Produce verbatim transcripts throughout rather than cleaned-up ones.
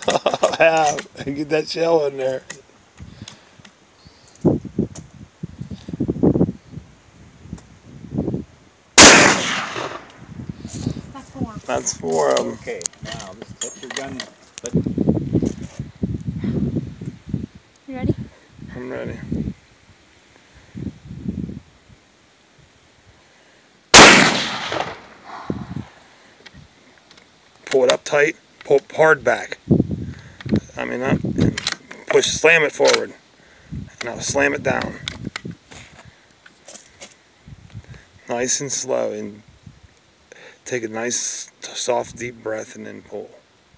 Yeah, get that shell in there. That's four. That's four of them. Okay, now just put your gun. Put You ready? I'm ready. Pull it up tight. Pull it hard back. I mean, up and push, slam it forward. Now slam it down. Nice and slow, and take a nice, soft, deep breath, and then pull.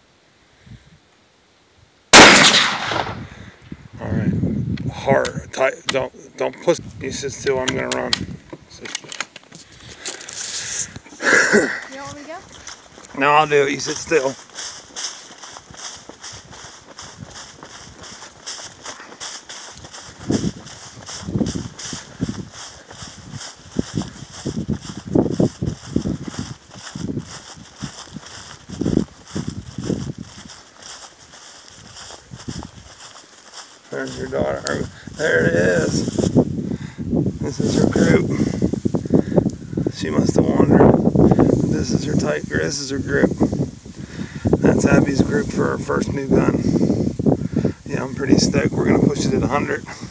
All right, hard, tight. Don't, don't push. You sit still. I'm gonna run. Sit still. You don't want me to go? No, I'll do it. You sit still. There's your daughter. There it is. This is her group. She must have wandered. This is her tight group. This is her group. That's Abby's group for her first new gun. Yeah, I'm pretty stoked. We're going to push it at one hundred.